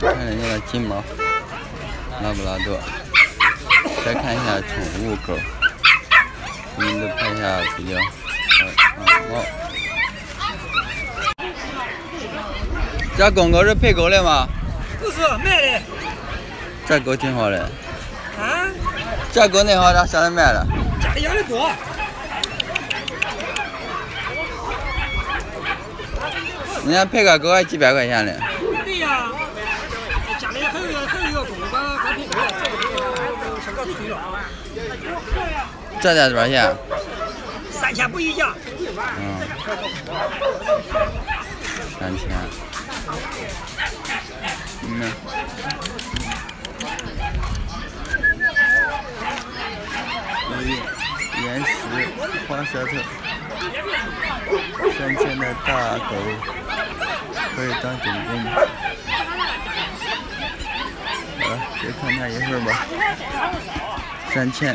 看人家的金毛，拉布拉多。再看一下宠物狗，我们都拍一下比较猫。这公狗是配狗的吗？ 不是卖的。 这狗挺好的。 啊？ 这狗那好，咋上来卖了？ 家里养的多。 人家配个狗还几百块钱呢。 对呀，家里还有一个狗，刚配狗，这个小个推了。 这才多少钱 ？3000不一价。 3000。岩石花舌头，3000的大狗可以当种公。再看它一会儿吧。3000。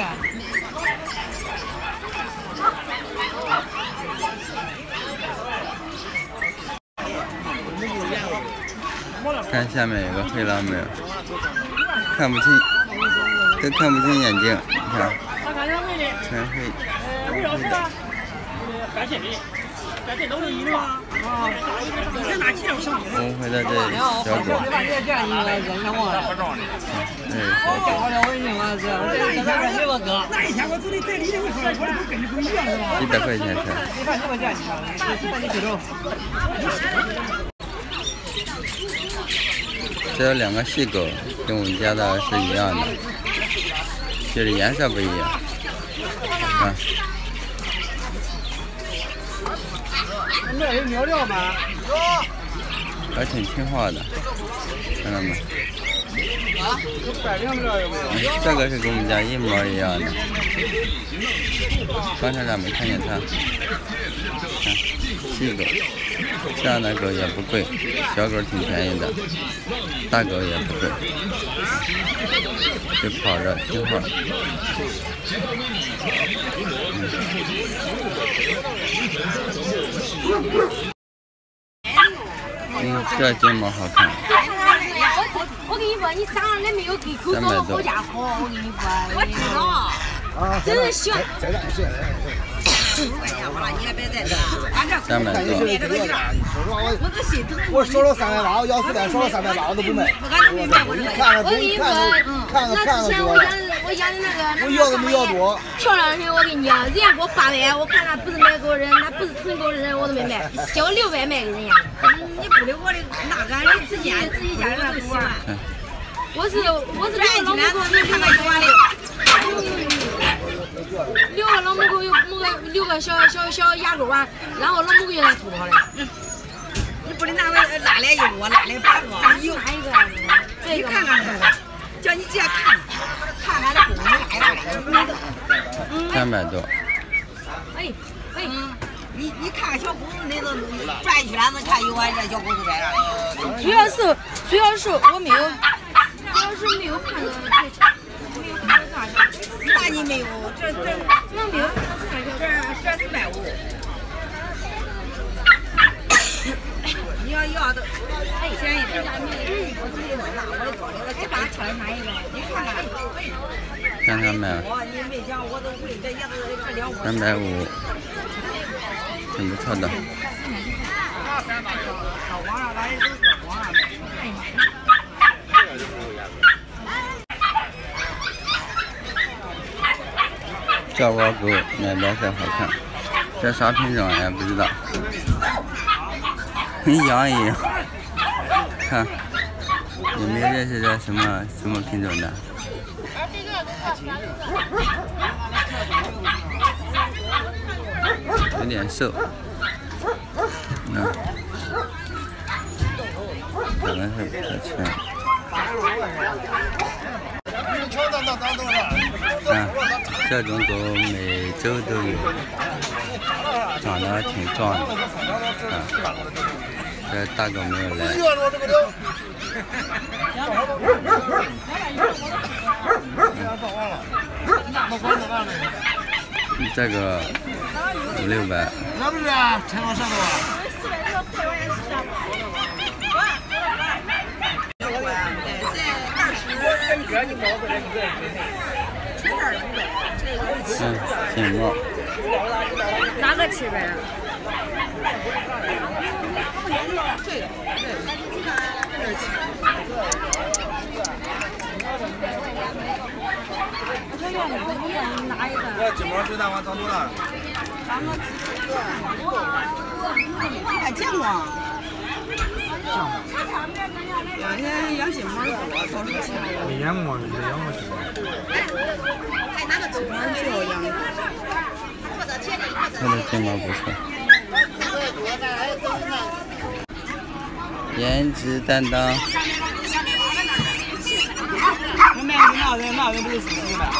看下面有个黑狼妹，看不清，都看不清眼睛，你看，全黑。红回的这小狗，100块钱才。这有2个细狗，跟我们家的是一样的，就是颜色不一样。啊。 那有尿尿吗？ 还挺听话的，看到没？这个是跟我们家一模一样的。刚才咱没看见它。看，细狗，这样的狗也不贵，小狗挺便宜的，大狗也不贵，就跑着听话。这金毛好看。 我跟你说，你长得没有给狗长得好家伙，我跟你说，我知道，真是喜欢。你也别在这，俺这 300多。 我收了380，我要400，收了380我都不卖。你看看，你看看，看看我养的那个， 我要都没要多。 漂亮的很，我跟你讲，人家给我800，我看他不是买狗人，他不是囤狗的人，我都没买，叫我600卖给人家。你不的我的，那俺的自己家人都喜欢。我是老母狗，你看看喜欢的。6个老母狗有6个小牙狗啊，然后老母狗也能偷跑的。你不得拿来拉来一窝，拉来8个。有哪一个？这个看看这个，叫你直接看看这狗，你拉来。 300多。 哎， 你看小狗那都转一圈子看有俺这小狗都在那里。 主要是我没有，主要是没有看到太长，没有看到大小。 那你没有，这没有看到大小， 这450。你要的便宜点。我自己弄那，我做的这把挑哪一个？你看看。 看看没？ 你没讲，我都为这也是这 350，挺不错的。这窝狗奶白色好看，这啥品种也不知道，跟羊一样。看，有没有认识这什么品种的？有点瘦，可能是不太全。这种狗每周都有，长得挺壮的。这大狗没有来。这个500-600。 那不是陈老师吗？ 金毛。 哪个吃呗？ 这金毛水大碗长多大？ 还见过。现在养金毛多，到处吃。 没养过，没养过金毛。 还哪个金毛最好养？ 它的金毛不错。颜值担当。 那不是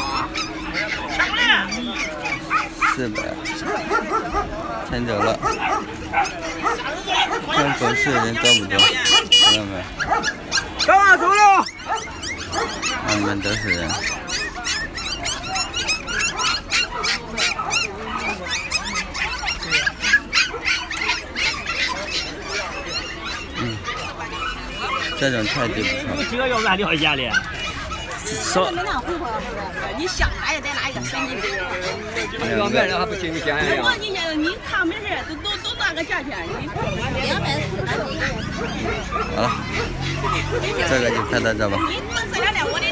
400，牵走了。看狗市人多不多？朋友们， 干嘛走了？ 外面都是人。这种菜就不错。 这个要不然多少钱的？少。 你想哪也得拿一个神经病。 要买的还不行，你想想。 你看没事，都那个价钱，你240。 好了，这个就拍到这吧。 你这两天我的。